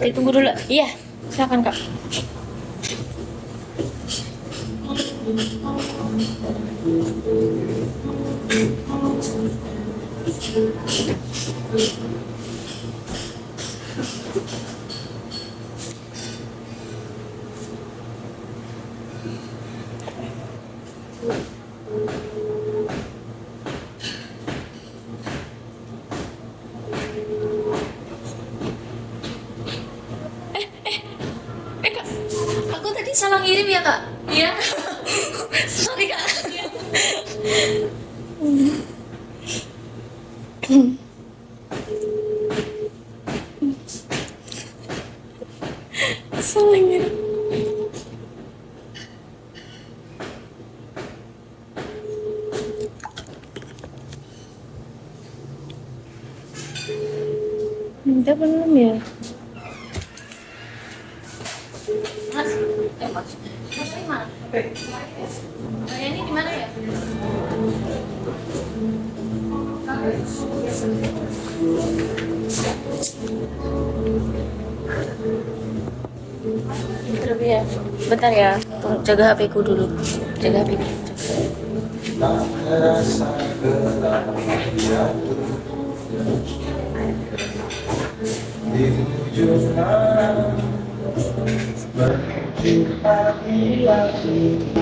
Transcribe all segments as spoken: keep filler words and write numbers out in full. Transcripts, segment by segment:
Ditunggu dulu. Iya, silakan Kak. Eh Kak, aku tadi salah ngirim ya Kak? Iya. Sorry Kak. Salah ngirim. Udah belum ya? Mas, eh mas, mas ini mana? Oh, ini di mana ya? Bentar ya, bentar ya. Tunggu, jaga H P ku dulu. Jaga H P ku. Di ujung malam menuju pagi lagi.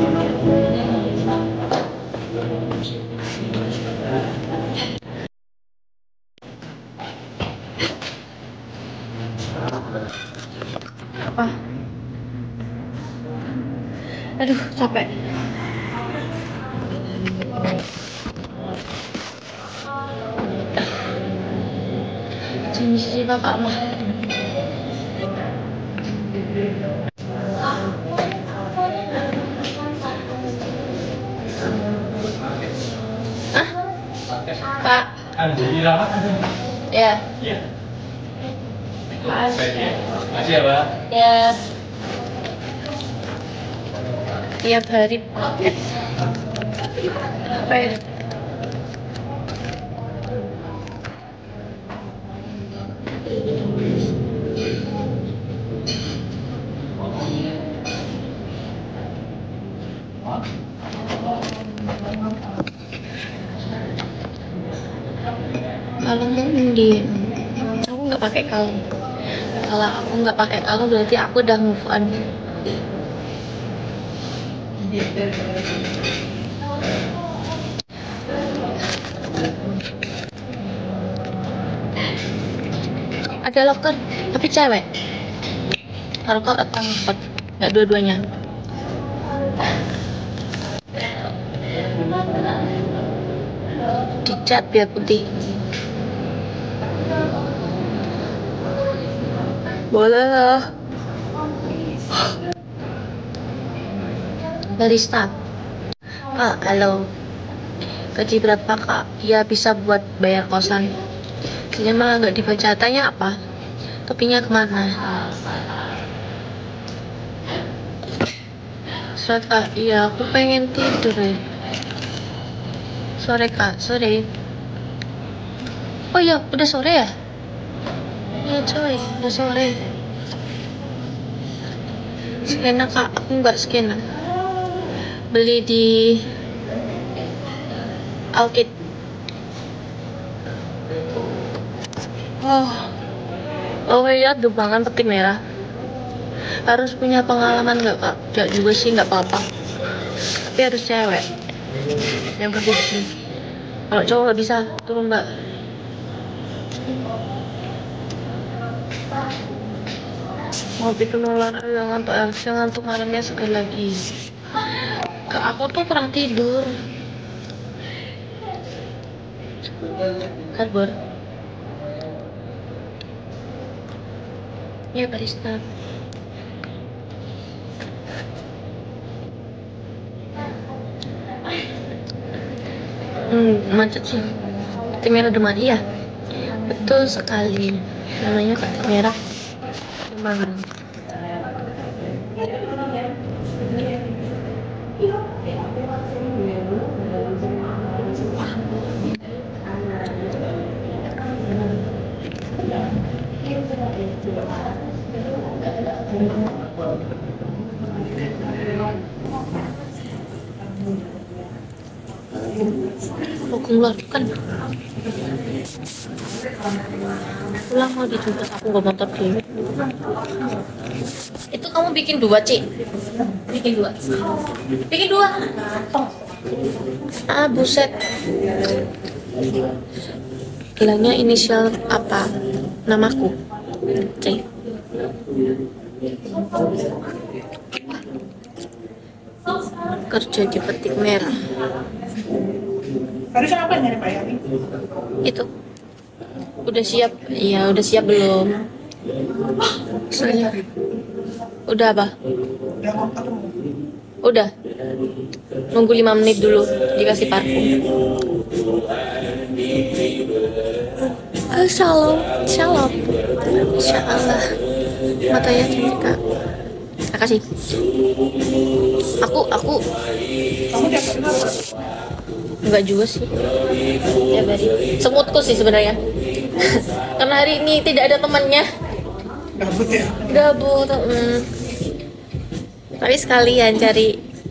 Apa? Aduh, capek. Janji bapak mah. Kak. Ya. Iya. Mas. Makasih ya, Pak. Ya. Tiap hari. Apa ya? Kalung di aku nggak pakai kalung. Kalau aku nggak pakai kalung berarti aku udah move on. Ada locker tapi cewek. Kalau kau datang angkot, nggak dua-duanya. Dicat biar putih. Boleh lah. Barista. Kak, halo. Gaji berapa kak? Ya bisa buat bayar kosan. Kayaknya malah nggak dibaca. Tanya apa? Topinya kemana? Surat kak, iya aku pengen tidur ya. Sore kak, sore. Oh iya, udah sore ya? Ya coy, udah sore. Skena kak, aku nggak skena. Beli di Alkit. Oh, oh iya, dubangan peti merah. Harus punya pengalaman nggak kak? Gak juga sih, nggak apa-apa. Tapi harus cewek yang berbukti. Kalau cowok nggak bisa, turun mbak. Mau itu nular, jangan ngantuk, harusnya ngantuk malamnya sekali lagi. Kak, aku tuh kurang tidur. Karbor. Ya barista. Hmm, macet sih. Peti merah Demak, iya. Betul sekali. Namanya peti merah Demak. Mau keluar kan? Pulang mau dijemput aku gak motor dulu. Itu kamu bikin dua, Ci? Bikin dua. Bikin dua. Ah, buset. Gelangnya inisial apa? Namaku. C. Kerja di petik merah. Harusnya apa yang nyari Pak Yani? Itu. Udah siap? Iya, udah siap belum? Soalnya. Udah apa? Udah mau ketemu. Udah. Nunggu lima menit dulu dikasih parfum. Ah, shalom, shalom. Insya Allah. Matanya cantik kak. Makasih. Aku, aku Kamu tiap hari apa? enggak juga sih. Ya bari. Semutku sih sebenarnya. Karena hari ini tidak ada temannya. Gabut ya? Gabut. Hmm. Tapi sekalian cari.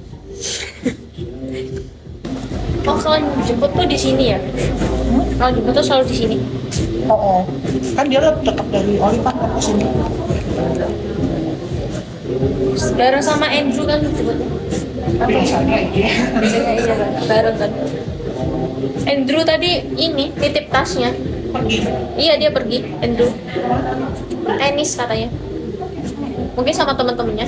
Oh, kalau jemput tuh di sini ya? Kalau jemput tuh selalu di sini. Oh, oh. Kan dia lebih dekat dari Oliver ke sini. Bareng sama Andrew kan jemputnya. Biasanya iya. Biasanya iya kan, bareng kan. Andrew tadi ini nitip tasnya. Pergi. Iya dia pergi, Andrew. Tenis katanya. Mungkin sama teman-temannya.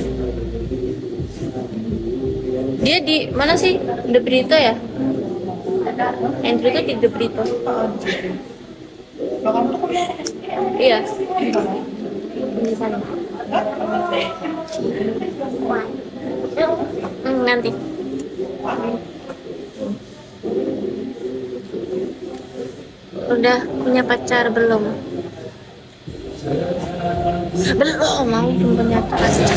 Dia di mana sih? The Brito ya? Andrew tuh di The Brito. Nah, kamu tuh kuliah apa? Iya, Di mana? di sana. Hah? Hmm, nanti. Udah punya pacar belum? Belum, mau belum punya pacar.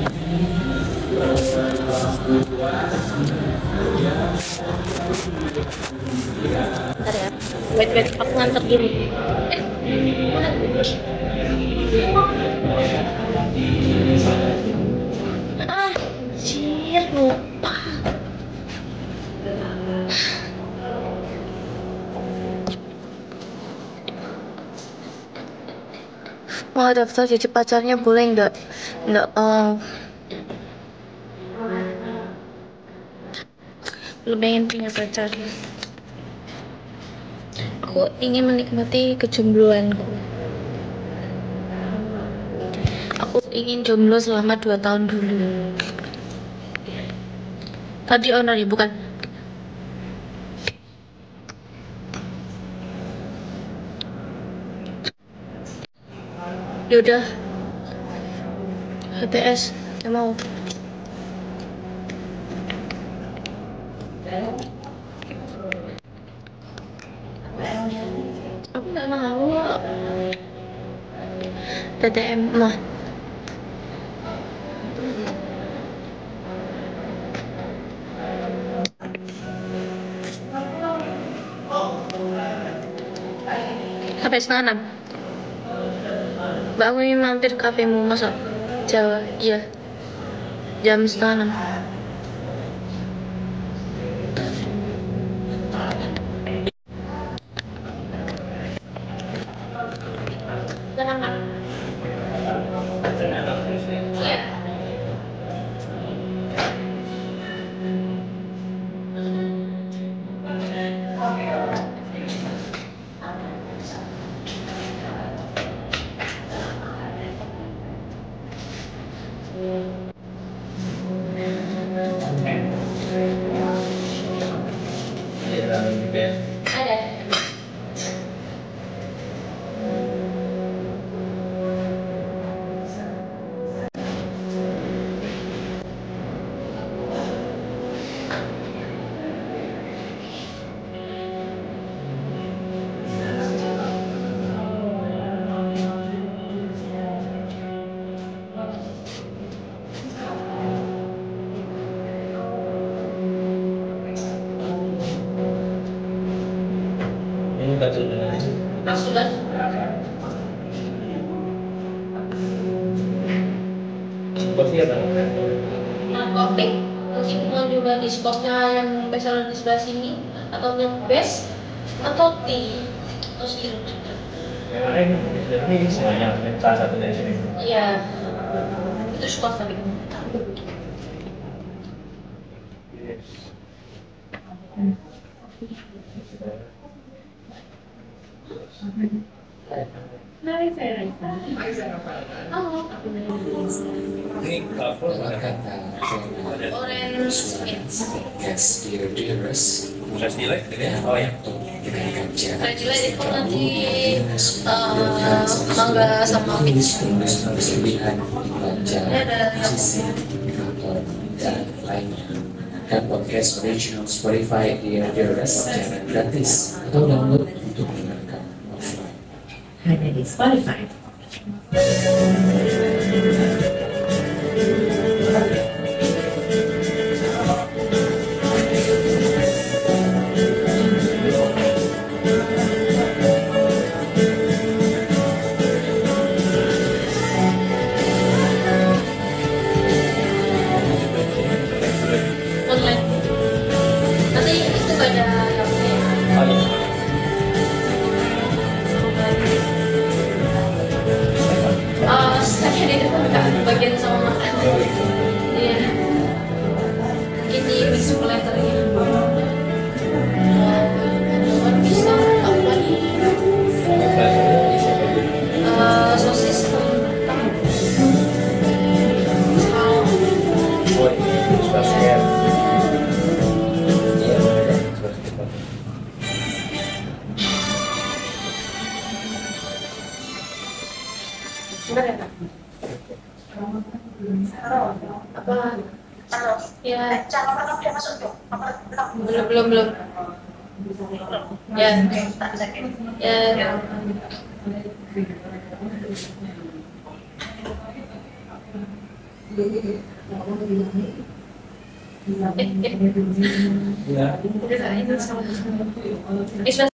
Bentar ya. Wait, wait, aku nganter dulu. Ah, anjir, lupa. Mau daftar jadi pacarnya boleh nggak? Nggak, oh. Lu pengen punya pacar? Aku ingin menikmati kejombloanku. Aku ingin jomblo selama dua tahun dulu. Tadi owner ya, bukan? Yaudah. H T S, gak mau. Aku gak mau. T T M mah. Sampai setengah enam. Mbak, aku ingin mampir kafemu, masa Jawa? Iya. Jam setengah enam. Setengah enam. Iya. Ada. Ini baca dengan Sudah. Nah, topik meskipun juga diskopnya yang bestseller di sebelah sini atau yang best atau T atau skill Ini semuanya, salah satu dari sini. iya itu skop tapi halo Ini cover kata orange skins gas dear dearest Udah nilai? Oh ya. dengan kaca Fragile itu nanti uh, mangga sama peach berlebihan dibaca ini ada sisi indikator dan lainnya dan podcast original Spotify dear dearest secara gratis atau download untuk mendengarkan offline hanya di Spotify. online nanti itu gak ada yang ini ya Oh iya. Uh, stepnya di depan kak, bagian sama makan. Iya. Ini mix letternya. Luar bisa apa nih? Uh, sosis kentang. Saus. Oh ini sudah scan. Iya, sudah scan. Bentar ya kak. Apa? Ya. Belum belum belum. Ya. Ya. Eh, eh. Iya. Udah, ini salah. Ini sudah